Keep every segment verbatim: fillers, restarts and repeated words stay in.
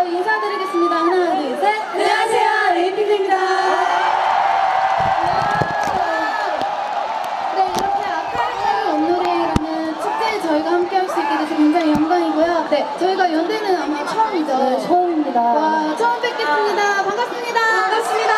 저희 인사드리겠습니다. 하나, 둘, 셋. 안녕하세요, 에이핑크입니다. 네, 이렇게 아카이브 온노래라는 축제에 저희가 함께 할 수 있게 돼서 굉장히 영광이고요. 네, 저희가 연대는 아마 처음이죠. 네, 처음입니다. 와, 처음 뵙겠습니다. 반갑습니다. 반갑습니다.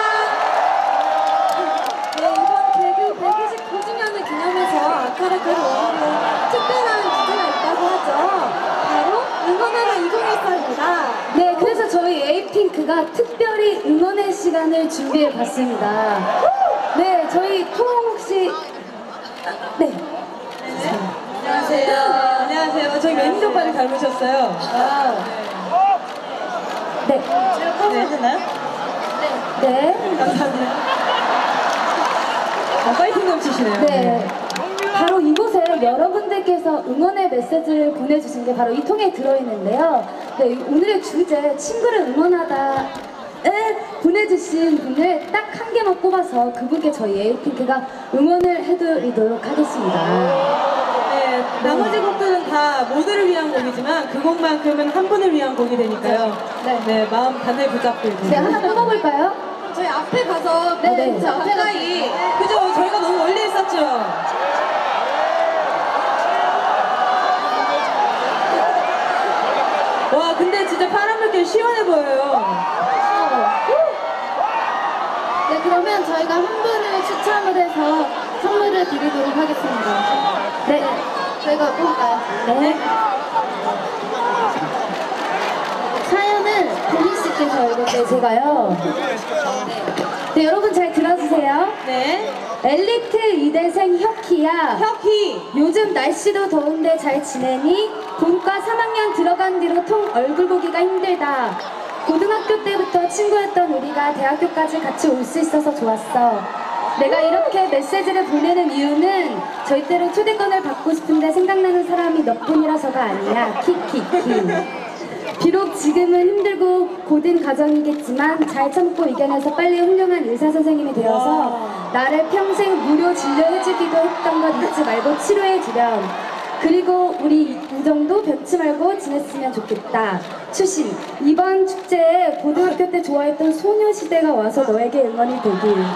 네, 이번 개그 백이십구 주년을 기념해서 아카라카를 원하는 특별한 주제가 있다고 하죠. 바로 응원하라 이천십사입니다. 네, 그래서 저희 에이핑크가 특별히 응원의 시간을 준비해봤습니다. 네, 저희 통 혹시 네. 안녕하세요. 안녕하세요. 저희 매니저 오빠를 닮으셨어요. 아, 네. 제가 커버해도 되나요? 네. 감사합니다. 아, 파이팅 넘치시네요. 네. 바로 이곳에 여러분들께서 응원의 메시지를 보내주신 게 바로 이 통에 들어있는데요. 네, 오늘의 주제, 친구를 응원하다. 에 보내주신 분을 딱 한 개만 뽑아서 그분께 저희 에이핑크가 응원을 해드리도록 하겠습니다. 네, 나머지 곡들은 다 모두를 위한 곡이지만 그 곡만큼은 한 분을 위한 곡이 되니까요. 네. 네, 마음 단을 붙잡고 네, 있습니다. 하나 뽑아볼까요? 저희 앞에 가서 네, 네. 저 앞에 가서 가까이. 그죠? 저희가 너무 멀리 있었죠? 와, 근데 진짜 파란 물결 시원해 보여요. 네, 그러면 저희가 한 분을 추첨을 해서 선물을 드리도록 하겠습니다. 네. 저희가 볼까요? 네. 사연은 보미 씨께서 읽을게요. 제가요. 네, 여러분 잘 들어주세요. 네. 엘리트 이대생 혁희야. 혁희. 요즘 날씨도 더운데 잘 지내니? 본과 삼 학년 들어간 뒤로 통 얼굴 보기가 힘들다. 고등학교 때부터 친구였던 우리가 대학교까지 같이 올 수 있어서 좋았어. 내가 이렇게 메시지를 보내는 이유는 절대로 초대권을 받고 싶은데 생각나는 사람이 너뿐이라서가 아니야. 키키키. 비록 지금은 힘들고 고된 과정이겠지만 잘 참고 이겨내서 빨리 훌륭한 의사선생님이 되어서 나를 평생 무료 진료해주기도 했던 것 잊지 말고 치료해주렴. 그리고 우리 우정도 변치 말고 지냈으면 좋겠다. 추신, 이번 축제에 고등학교 때 좋아했던 소녀시대가 와서 너에게 응원이 되길. 네,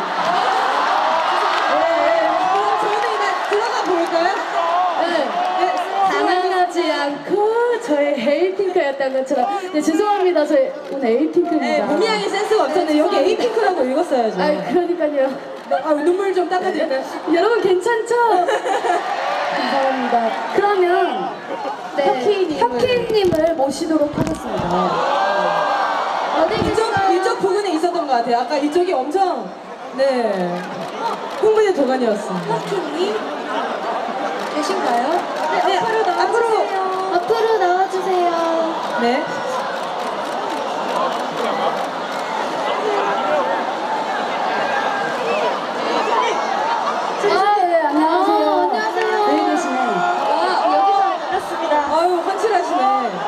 그럼 저희는 이제 들어가 볼까요? 네. 네. 당황하지 않고 저희 에이핑크였던 것처럼. 네, 죄송합니다. 저희 오늘 에이핑크입니다. 네, 보미양이 센스가 없었는데 여기 에이핑크라고 읽었어야죠. 아, 그러니까요. 아, 눈물 좀 닦아드릴까요? 여러분 괜찮죠? 감사합니다. 그러면 네. 혁희님을 모시도록 하겠습니다. 어디 이쪽, 계시나요? 이쪽 부분에 있었던 것 같아요. 아까 이쪽이 엄청, 네, 흥분의 도가니였습니다. 혁희님 계신가요? 네, 앞으로 나와주세요. 앞으로. 앞으로 나와주세요. 네. 아, 네, 안녕하세요. 어, 안녕하세요. 여기 계시네. 아, 여기서 만났습니다. 아유, 환칠하시네.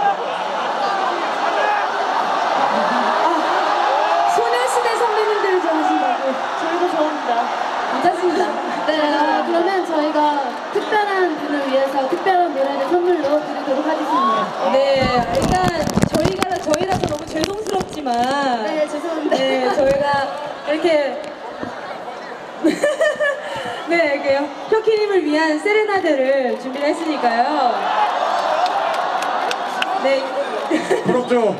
아, 소녀시대 선배님들을 좋아하신다고. 저희도 좋아합니다. 괜찮습니다. 네, 어, 그러면 저희가 특별한 분을 위해서 특별한 노래를 선물로 드리도록 하겠습니다. 네, 일단 저희가 저희라서 너무 죄송스럽지만, 네, 죄송합니다. 네, 저희가 이렇게 네, 이렇게 혁희님을 위한 세레나데를 준비를 했으니까요. 네. 부럽죠?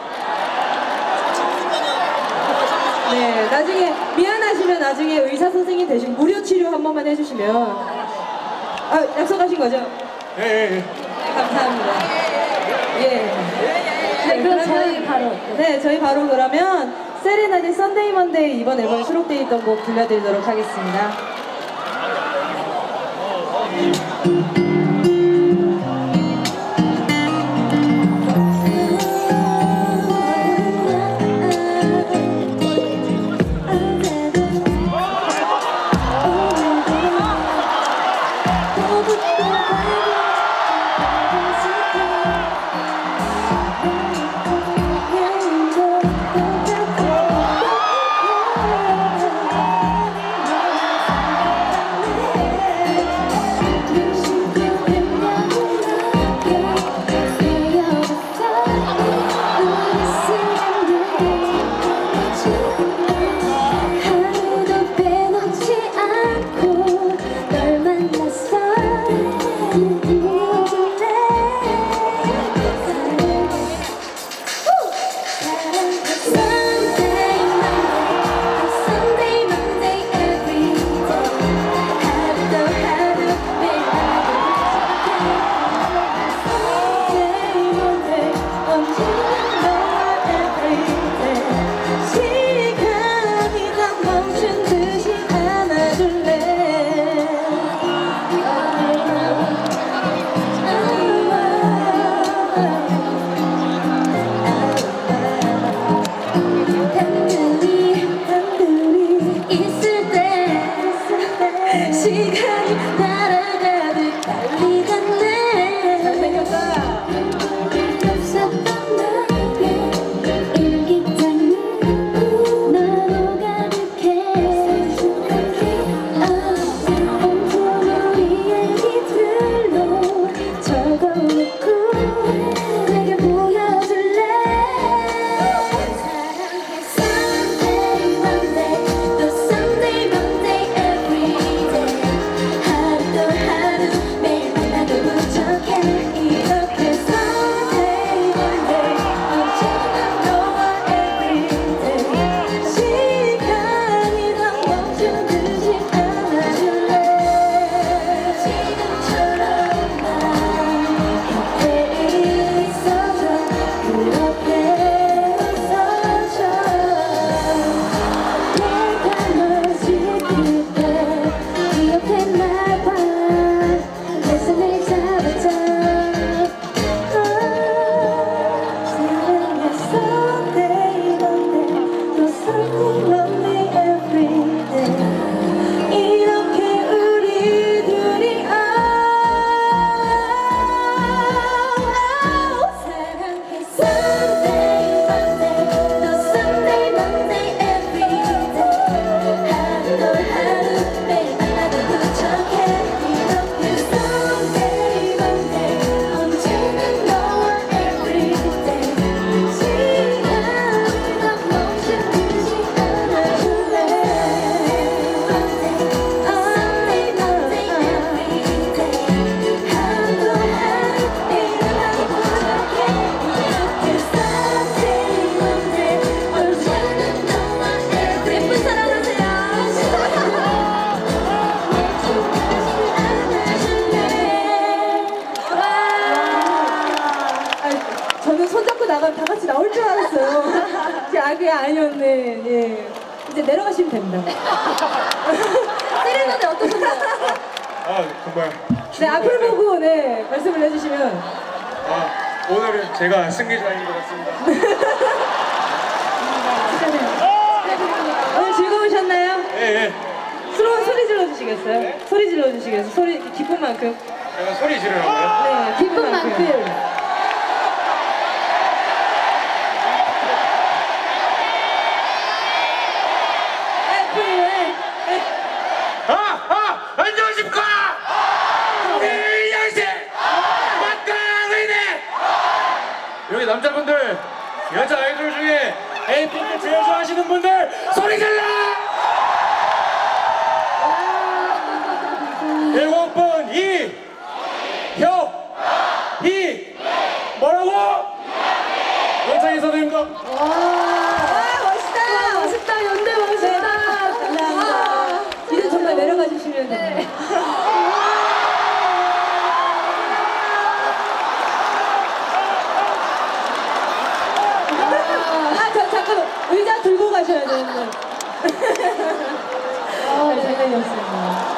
네, 나중에 미안하시면 나중에 의사 선생님 대신 무료 치료 한 번만 해주시면. 아, 약속하신 거죠? 예, 예, 예. 네, 감사합니다. 예. 네, 그럼 저희 바로. 네, 저희 바로 그러면 세레나데 썬데이 먼데이 이번 앨범에 수록되어 있던 곡 들려드리도록 하겠습니다. 예. 나올 줄 알았어요. 제 악이 아니었네. 예. 이제 내려가시면 됩니다. 세레나데 어떠셨나요? 아 정말. 네, 앞을 보고 네 말씀을 해주시면. 아 오늘은 제가 승리자인 것 같습니다. 오늘 즐거우셨나요? 예 예. 서로 소리 질러 주시겠어요? 네? 소리 질러 주시겠어요? 소리 기쁜 만큼. 제가 소리 지르라고요? 네, 기쁜 만큼. 아! 아! 안녕하십니까! 이 양생! 막강의네! 여기 남자분들, 여자 아이돌 중에 에이핑크 제일 좋아하시는 분들 소리 질러! 일곱 번 이! 혀! 이! 뭐라고? 원창희 선생님과 와, 멋있다! 멋있다, 연대 멋있다. 감사합니다. 이제 정말 내려가 주시면 됩니다. 아, 저 잠깐 의자 들고 가셔야 되는데. 아, 장난이었습니다.